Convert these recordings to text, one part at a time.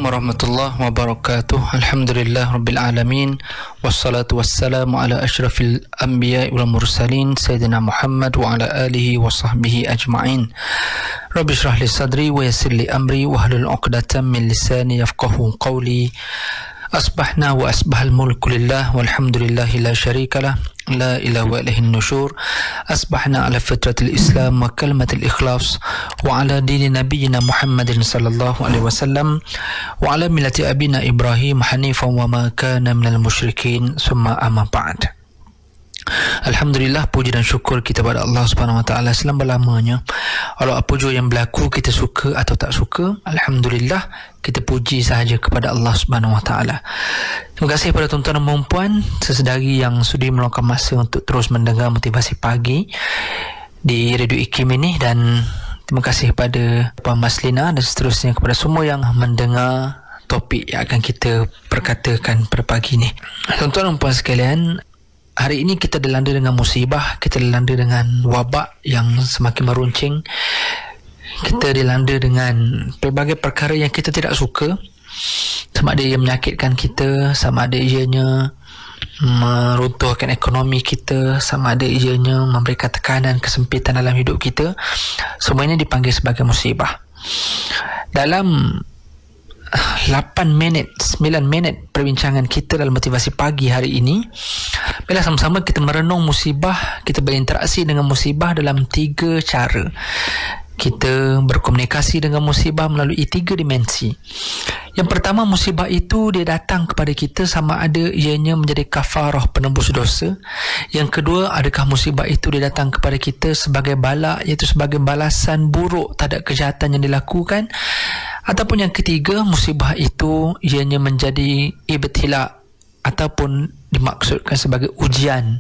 warahmatullahi wabarakatuh. Alhamdulillah rabbil alamin. Wassalatu wassalamu ala asyrafil anbiya wal mursalin sayyidina Muhammad wa ala alihi wa sahbihi ajma'in. Rabbi shrah li sadri wa yassir li amri wa hlul 'uqdatam min lisani yafqahu qawli. Asbahna wa asbahal mulku lillah walhamdulillahi la syarikalah la ilaha wa ilaihin nusyur. Asbahna ala fitratil islam wa kalimatil ikhlas wa ala dini nabiyyina Muhammadin sallallahu alaihi wasallam wa ala millati abina Ibrahim hanifan wa ma kana minal musyrikin summa amma ba'd. Alhamdulillah, puji dan syukur kita pada Allah Subhanahu Wa Taala selama-lamanya. Kalau apa jua yang berlaku, kita suka atau tak suka, alhamdulillah kita puji sahaja kepada Allah Subhanahu Wa Taala. Terima kasih kepada tuan-tuan dan puan-puan sesedari yang sudi meluangkan masa untuk terus mendengar motivasi pagi di Radio IKIM ini, dan terima kasih kepada Puan Maslina dan seterusnya kepada semua yang mendengar topik yang akan kita perkatakan pada pagi ini. Tuan-tuan dan puan sekalian, hari ini kita dilanda dengan musibah, kita dilanda dengan wabak yang semakin meruncing. Kita dilanda dengan pelbagai perkara yang kita tidak suka, sama ada ia menyakitkan kita, sama ada ianya meruntuhkan ekonomi kita, sama ada ianya memberikan tekanan, kesempitan dalam hidup kita. Semua ini dipanggil sebagai musibah. Dalam 8 minit, 9 minit perbincangan kita dalam motivasi pagi hari ini, bila sama-sama kita merenung musibah, kita berinteraksi dengan musibah dalam 3 cara. Kita berkomunikasi dengan musibah melalui 3 dimensi. Yang pertama, musibah itu dia datang kepada kita sama ada ianya menjadi kafarah, penembus dosa. Yang kedua, adakah musibah itu dia datang kepada kita sebagai bala, iaitu sebagai balasan buruk terhadap kejahatan yang dilakukan. Ataupun yang ketiga, musibah itu ianya menjadi ibtila ataupun dimaksudkan sebagai ujian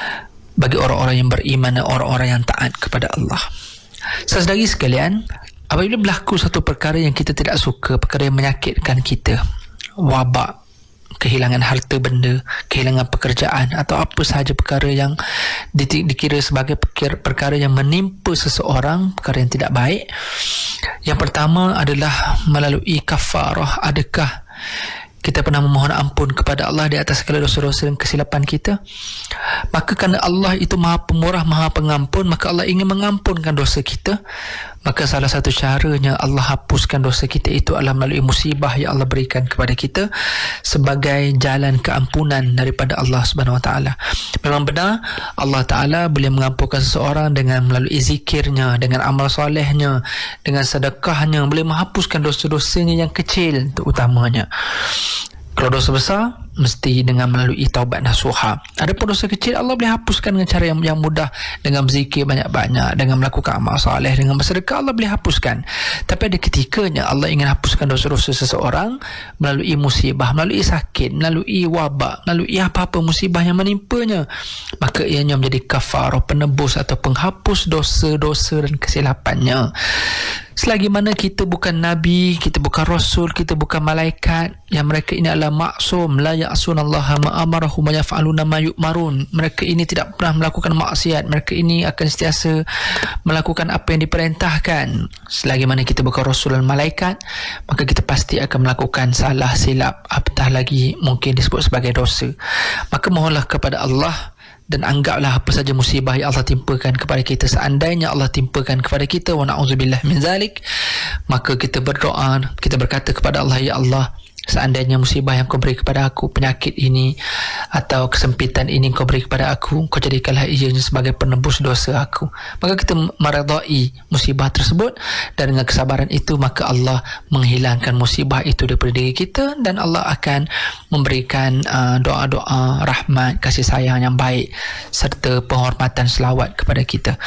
bagi orang-orang yang beriman dan orang-orang yang taat kepada Allah. Saudari sekalian, apabila berlaku satu perkara yang kita tidak suka, perkara yang menyakitkan kita, wabak, kehilangan harta benda, kehilangan pekerjaan, atau apa sahaja perkara yang dikira sebagai perkara yang menimpa seseorang, perkara yang tidak baik, yang pertama adalah melalui kafarah. Adakah kita pernah memohon ampun kepada Allah di atas segala dosa-dosa dan kesilapan kita? Maka kerana Allah itu Maha Pemurah, Maha Pengampun, maka Allah ingin mengampunkan dosa kita. Maka salah satu caranya Allah hapuskan dosa kita itu adalah melalui musibah yang Allah berikan kepada kita sebagai jalan keampunan daripada Allah Subhanahu Wa Taala. Memang benar Allah Taala boleh mengampunkan seseorang dengan melalui zikirnya, dengan amal solehnya, dengan sedekahnya, boleh menghapuskan dosa-dosanya yang kecil terutamanya. Kalau dosa besar, mesti dengan melalui taubat nasuha. Adapun dosa kecil, Allah boleh hapuskan dengan cara yang mudah, dengan berzikir banyak-banyak, dengan melakukan amal soleh, dengan bersedekah, Allah boleh hapuskan. Tapi ada ketikanya Allah ingin hapuskan dosa-dosa seseorang melalui musibah, melalui sakit, melalui wabak, melalui apa-apa musibah yang menimpanya. Maka ianya menjadi kafarah, penebus atau penghapus dosa-dosa dan kesilapannya. Selagi mana kita bukan Nabi, kita bukan Rasul, kita bukan malaikat, yang mereka ini adalah maksum, la ya'sunallaha ma amarahum wa yaf'aluna ma yu'marun. Mereka ini tidak pernah melakukan maksiat, mereka ini akan sentiasa melakukan apa yang diperintahkan. Selagi mana kita bukan Rasul dan malaikat, maka kita pasti akan melakukan salah, silap, apatah lagi mungkin disebut sebagai dosa. Maka mohonlah kepada Allah dan anggaplah apa saja musibah yang Allah timpakan kepada kita, seandainya Allah timpakan kepada kita, wa na'udzubillah min zalik, maka kita berdoa, kita berkata kepada Allah, ya Allah, seandainya musibah yang kau beri kepada aku, penyakit ini atau kesempitan ini kau beri kepada aku, kau jadikanlah ianya sebagai penebus dosa aku. Maka kita meredai musibah tersebut, dan dengan kesabaran itu maka Allah menghilangkan musibah itu daripada diri kita, dan Allah akan memberikan doa-doa rahmat, kasih sayang yang baik serta penghormatan selawat kepada kita.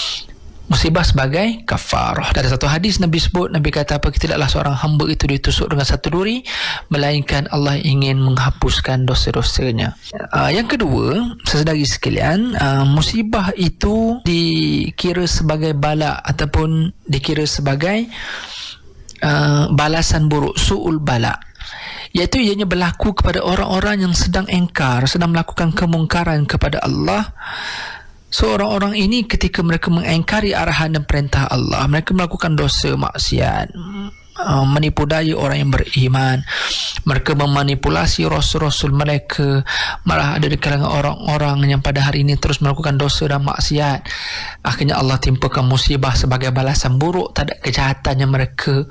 Musibah sebagai kafarah. Ada satu hadis Nabi sebut, Nabi kata apa, tidaklah seorang hamba itu ditusuk dengan satu duri, melainkan Allah ingin menghapuskan dosa-dosanya. Yang kedua, saudari sekalian, musibah itu dikira sebagai bala ataupun dikira sebagai balasan buruk, su'ul bala, iaitu ianya berlaku kepada orang-orang yang sedang engkar, sedang melakukan kemungkaran kepada Allah. Seorang-orang ini ketika mereka mengingkari arahan dan perintah Allah, mereka melakukan dosa maksiat, menipu daya orang yang beriman. Mereka memanipulasi rasul-rasul mereka. Malah ada di kalangan orang-orang yang pada hari ini terus melakukan dosa dan maksiat. Akhirnya Allah timpakan musibah sebagai balasan buruk terhadap kejahatan yang mereka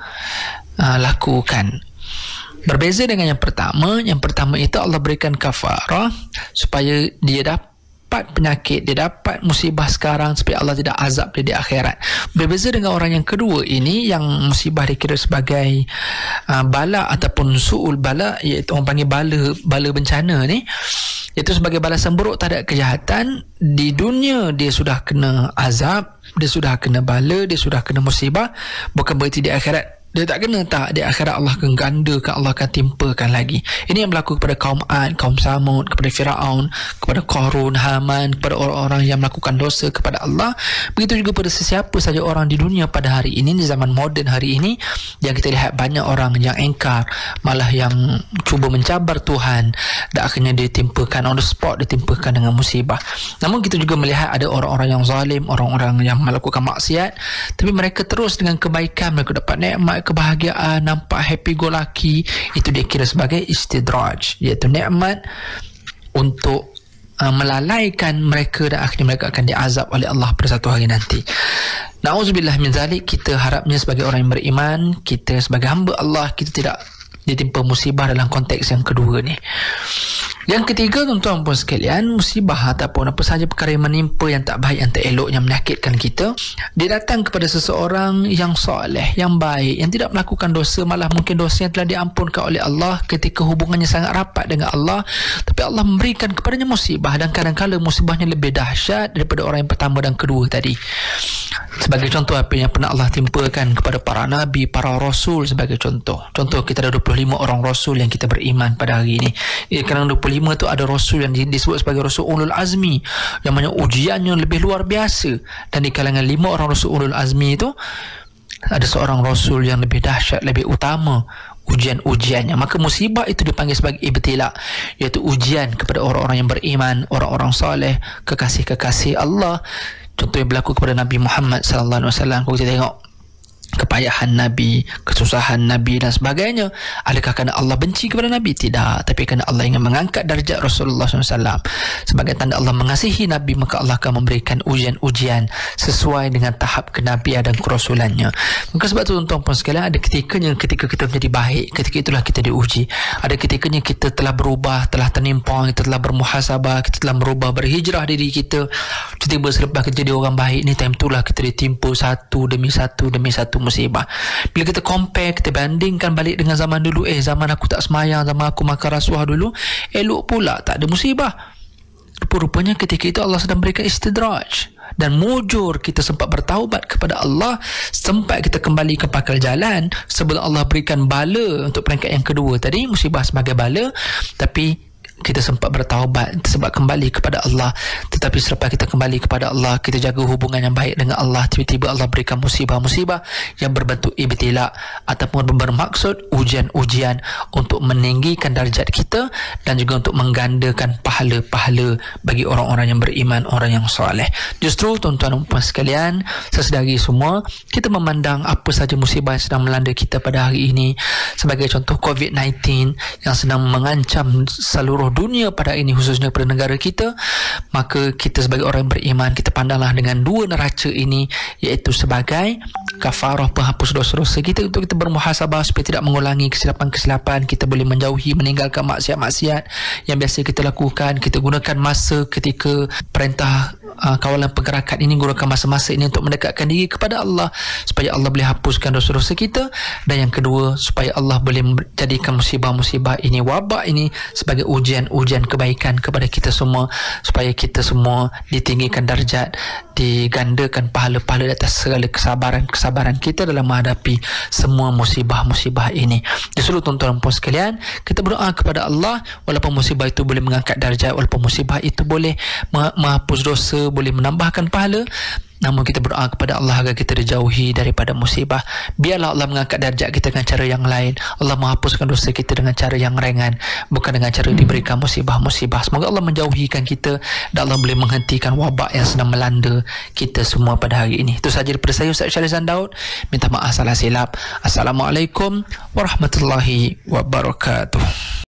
lakukan. Berbeza dengan yang pertama itu Allah berikan kafarah supaya dia dapat penyakit, dia dapat musibah sekarang supaya Allah tidak azab dia di akhirat. Berbeza dengan orang yang kedua ini, yang musibah dikira sebagai bala ataupun su'ul bala, iaitu orang panggil bala bencana ni, iaitu sebagai balasan buruk terhadap kejahatan. Di dunia dia sudah kena azab, dia sudah kena bala, dia sudah kena musibah, bukan berarti di akhirat dia tak kena. Tak, di akhirat Allah akan gandakan, Allah akan timpakan lagi. Ini yang berlaku kepada kaum Ad, kaum Samud, kepada Firaun, kepada Qarun, Haman, kepada orang-orang yang melakukan dosa kepada Allah. Begitu juga pada sesiapa saja orang di dunia pada hari ini, di zaman moden hari ini, yang kita lihat banyak orang yang engkar, malah yang cuba mencabar Tuhan, dan akhirnya ditimpakan on the spot, ditimpakan dengan musibah. Namun kita juga melihat ada orang-orang yang zalim, orang-orang yang melakukan maksiat, tapi mereka terus dengan kebaikan, mereka dapat nikmat, kebahagiaan, nampak happy go lucky. Itu dia kira sebagai istidraj, iaitu nikmat untuk melalaikan mereka, dan akhirnya mereka akan diazab oleh Allah pada satu hari nanti. Na'udzubillah min zalik. Kita harapnya sebagai orang yang beriman, kita sebagai hamba Allah, kita tidak ditimpa musibah dalam konteks yang kedua ni. Yang ketiga, tuan-tuan puan sekalian, musibah ataupun apa sahaja perkara yang menimpa yang tak baik, yang tak elok, yang menyakitkan kita, dia datang kepada seseorang yang soleh, yang baik, yang tidak melakukan dosa, malah mungkin dosa yang telah diampunkan oleh Allah ketika hubungannya sangat rapat dengan Allah, tapi Allah memberikan kepadanya musibah, dan kadang-kadang musibahnya lebih dahsyat daripada orang yang pertama dan kedua tadi. Sebagai contoh apa yang pernah Allah timpakan kepada para nabi, para rasul, sebagai contoh kita ada 25 orang rasul yang kita beriman pada hari ini. Kadang 25 tu ada rasul yang disebut sebagai rasul ulul azmi, yang mana ujiannya lebih luar biasa, dan di kalangan 5 orang rasul ulul azmi itu ada seorang rasul yang lebih dahsyat, lebih utama ujian-ujiannya. Maka musibah itu dipanggil sebagai ibtila, iaitu ujian kepada orang-orang yang beriman, orang-orang soleh, kekasih-kekasih Allah. Contoh yang berlaku kepada Nabi Muhammad SAW. Kalau kita tengok kepayahan Nabi, kesusahan Nabi dan sebagainya, adakah kerana Allah benci kepada Nabi? Tidak, tapi kerana Allah ingin mengangkat darjat Rasulullah SAW. Sebagai tanda Allah mengasihi Nabi, maka Allah akan memberikan ujian-ujian sesuai dengan tahap kenabian dan kerasulannya. Maka sebab itu tuan-tuan puan sekalian, ada ketikanya ketika kita menjadi baik, ketika itulah kita diuji. Ada ketikanya kita telah berubah, telah ternimpang, kita telah bermuhasabah, kita telah berubah, berhijrah diri kita. Tiba-tiba selepas kita jadi orang baik ni, time itulah kita ditimpa satu demi satu musibah. Bila kita compare, kita bandingkan balik dengan zaman dulu, zaman aku tak semayang, zaman aku makan rasuah dulu, elok pula tak ada musibah. Rupa-rupanya ketika itu Allah sedang berikan istidraj, dan mujur kita sempat bertaubat kepada Allah, sempat kita kembali ke pakal jalan sebelum Allah berikan bala untuk peringkat yang kedua tadi, musibah sebagai bala, tapi kita sempat bertaubat, sebab kembali kepada Allah. Tetapi selepas kita kembali kepada Allah, kita jaga hubungan yang baik dengan Allah, tiba-tiba Allah berikan musibah-musibah yang berbentuk ibtila ataupun bermaksud ujian-ujian untuk meninggikan darjat kita dan juga untuk menggandakan pahala-pahala bagi orang-orang yang beriman, orang yang soleh. Justru tuan-tuan dan puan sekalian, sesedari semua, kita memandang apa saja musibah yang sedang melanda kita pada hari ini, sebagai contoh COVID-19 yang sedang mengancam seluruh dunia pada ini, khususnya pada negara kita, maka kita sebagai orang yang beriman, kita pandanglah dengan dua neraca ini, iaitu sebagai kafarah, penghapus dosa-dosa kita, untuk kita bermuhasabah supaya tidak mengulangi kesilapan-kesilapan, kita boleh menjauhi, meninggalkan maksiat-maksiat yang biasa kita lakukan. Kita gunakan masa ketika perintah kawalan pergerakan ini, gunakan masa-masa ini untuk mendekatkan diri kepada Allah, supaya Allah boleh hapuskan dosa-dosa kita, dan yang kedua, supaya Allah boleh menjadikan musibah-musibah ini, wabak ini sebagai ujian kebaikan kepada kita semua, supaya kita semua ditinggikan darjat, digandakan pahala-pahala atas segala kesabaran kita dalam menghadapi semua musibah-musibah ini. Justru tuan-tuan dan puan sekalian, kita berdoa kepada Allah, walaupun musibah itu boleh mengangkat darjat, walaupun musibah itu boleh menghapus dosa, boleh menambahkan pahala, namun kita berdoa kepada Allah agar kita dijauhi daripada musibah. Biarlah Allah mengangkat darjat kita dengan cara yang lain. Allah menghapuskan dosa kita dengan cara yang ringan, bukan dengan cara diberikan musibah-musibah. Semoga Allah menjauhikan kita dan Allah boleh menghentikan wabak yang sedang melanda kita semua pada hari ini. Itu sahaja daripada saya, Ustaz Syahrizan Daud. Minta maaf salah silap. Assalamualaikum warahmatullahi wabarakatuh.